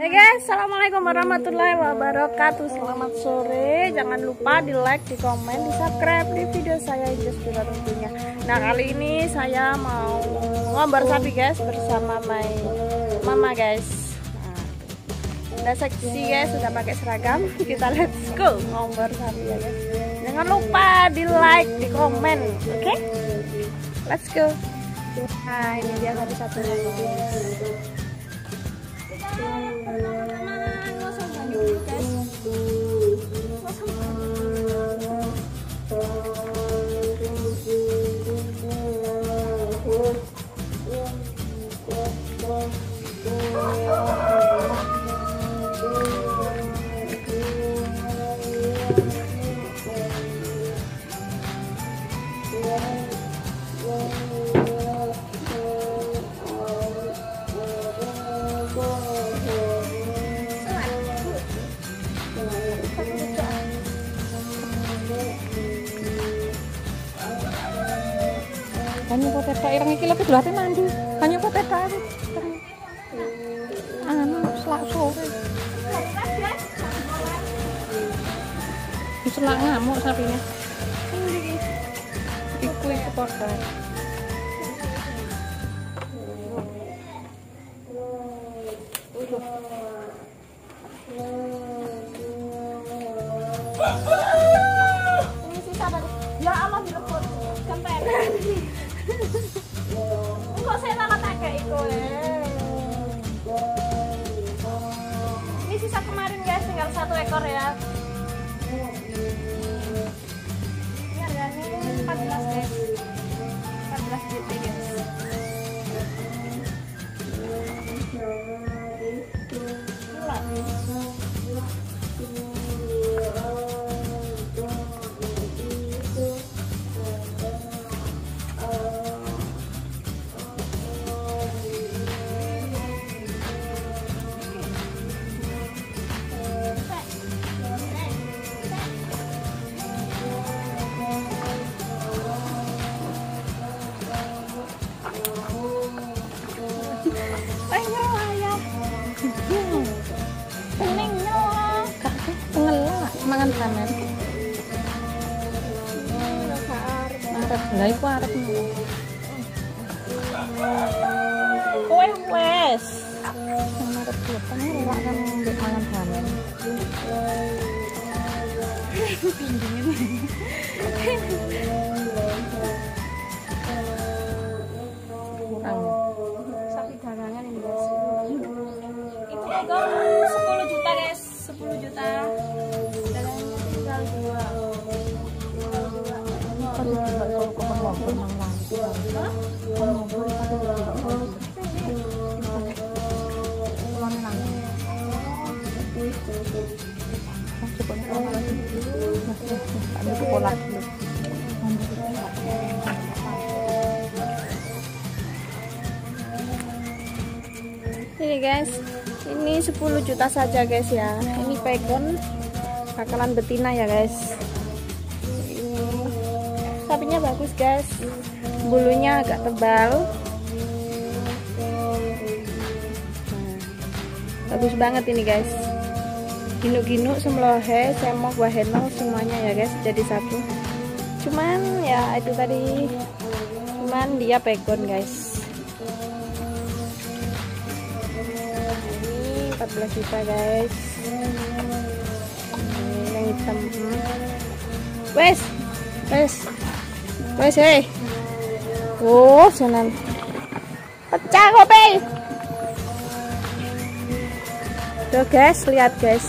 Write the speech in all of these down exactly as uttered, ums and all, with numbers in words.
Hey guys, assalamualaikum warahmatullahi wabarakatuh. Selamat sore. Jangan lupa di like, di komen, di subscribe di video saya Injus Bila tentunya. Nah kali ini saya mau ngombar sapi guys bersama my mama guys. Nah, udah seksi guys, sudah pakai seragam. Kita let's go ngombar sapi ya guys. Jangan lupa di like, di komen, oke? Okay? Let's go. Nah ini dia satu-satunya guys. Banyak potato ireng iki lebih dua mandi. Banyak potato aku. Anu selak sore. Selak ngamuk sapinya. Ini iku iki potato. Ini sisa tadi. Ya Allah dilebur. Kempet. Kok saya tak pakai itu eh. Ini sisa kemarin guys, tinggal satu ekor ya. Ini harganya empat belas guys. empat belas juta guys. Mangan kamen. Arep lha iku arep ngono. Kowe wes. Arep potong ora kan mbek mangan kamen. Pindingin. Kurang. Sapi dagangan ini guys. Itu pegang sepuluh juta guys, sepuluh juta. Ini guys, ini sepuluh juta saja guys ya. Ini pegon bakalan betina ya guys. Ini sapinya bagus guys, bulunya agak tebal. Nah, bagus banget ini guys. Ginuk-ginuk, semlohe, semok, waheno semuanya ya guys jadi satu. Cuman ya itu tadi, cuman dia pegon guys. Ini empat belas juta guys. Ini yang hitam. Wes, wes, wes, hei. Oh, senang. Pecah kopi. Tuh guys, lihat guys.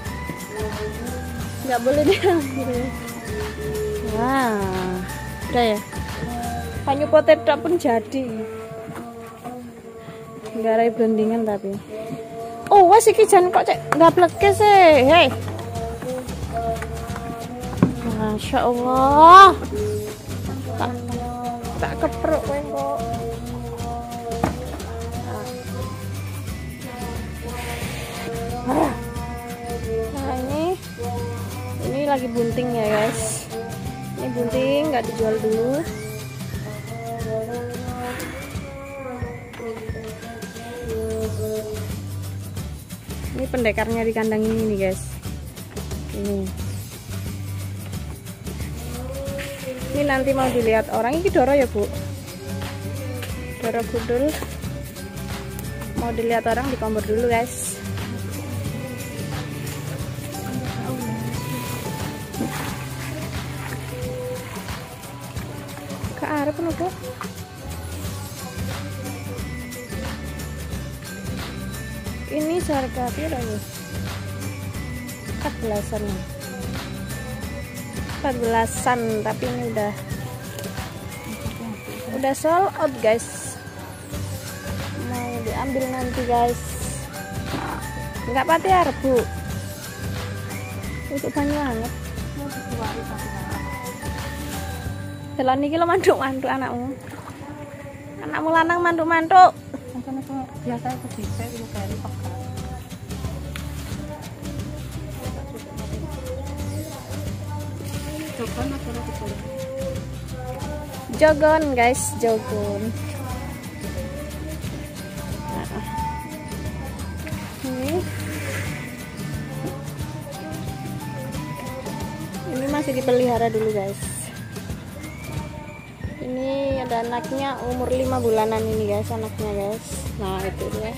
Nggak boleh diambil. Wah, udah ya. Banyu potato pun jadi. Nggak ada blendingan tapi. Oh, wes iki jan kok cek ndableke sih. Hei. Masya Allah. Tak tak kepruk kowe kok. Nah, ini ini lagi bunting ya guys. Ini bunting nggak dijual dulu. Ini pendekarnya di kandang ini nih guys. Ini. Ini nanti mau dilihat orang. Ini Doro ya bu. Doro gudul. Mau dilihat orang di kompor dulu guys. Ke arep nopo? Ini seharga berapa ya? empat belasan. empat belasan, tapi ini udah udah sold out guys. Mau diambil nanti guys. Enggak pati arep bu. Itu banyak banget. Delok niki lo mantuk-mantuk anakmu. Anakmu lanang mantuk-mantuk. Biasa itu bisa itu kali pakai. Jogon atau apa? Jogon guys, jogon. Nah. Ini. Ini masih dipelihara dulu guys. Ini ada anaknya umur lima bulanan ini guys, anaknya guys. Nah itu dia.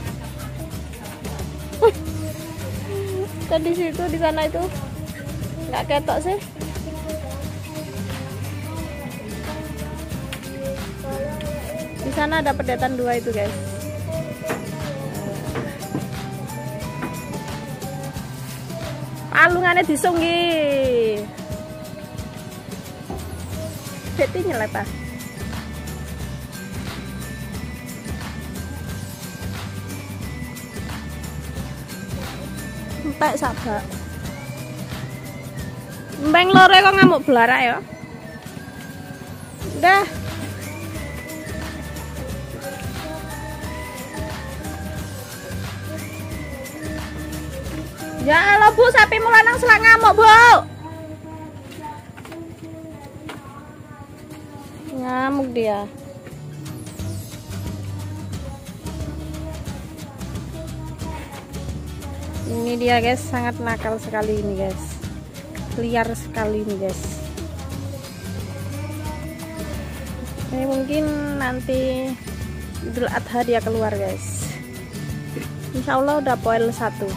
Tadi situ di sana itu nggak ketok sih. Di sana ada pedetan dua itu guys. Palungannya disunggi. Beti nyelep ah. Entek sabak. Mbeng lore kok ngamuk belarak ya. Udah. Ya Allah bu, sapi lanang selak ngamuk bu. Ngamuk dia. Ini dia guys, sangat nakal sekali ini guys. Liar sekali ini guys. Ini mungkin nanti Idul Adha dia keluar guys. Insya Allah udah poil satu.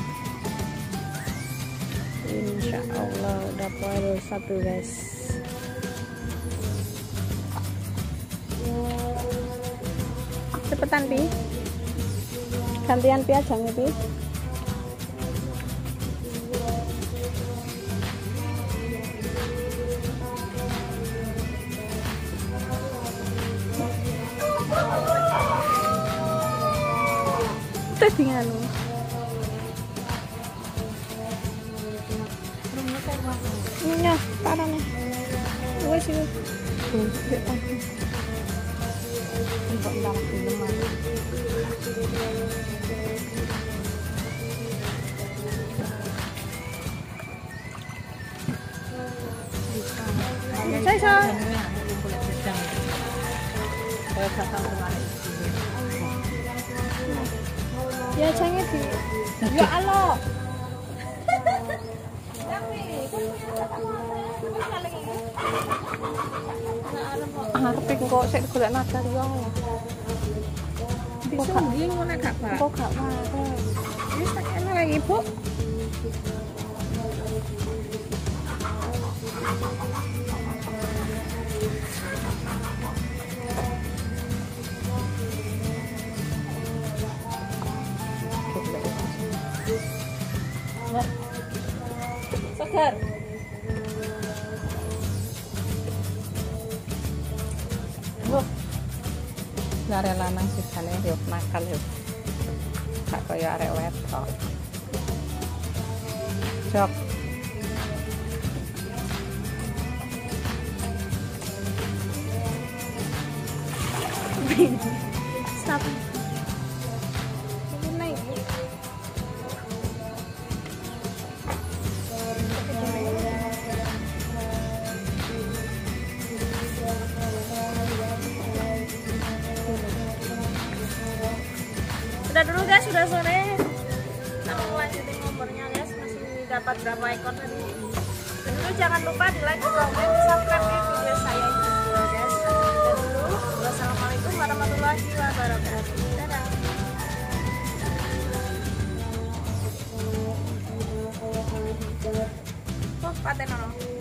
Insya Allah udah poil satu guys. Cepetan pi, gantian pi aja nih pi. Tadi nganu. Ini parah nih. Wes iki. Untuk dalam minuman. Saya saya. Ya jangan di. Ya Allah. Arep kok sik golek nakal yo. Bisa nggih ngono gak, Pak? Kok gak waras. Wis tak enak lagi, Bu. Segar. Loh. Lare lanang sisane yo nakal yo. Gak kaya arek wedok. Jok. Stop. Naik. Udah dulu guys, sudah sore. dapat berapa ekor tadi. Dan dulu jangan lupa di like, di komen, di subscribe di video saya itu guys. Dan dulu wassalamualaikum warahmatullahi wabarakatuh. Dadah. Oh, paten ono.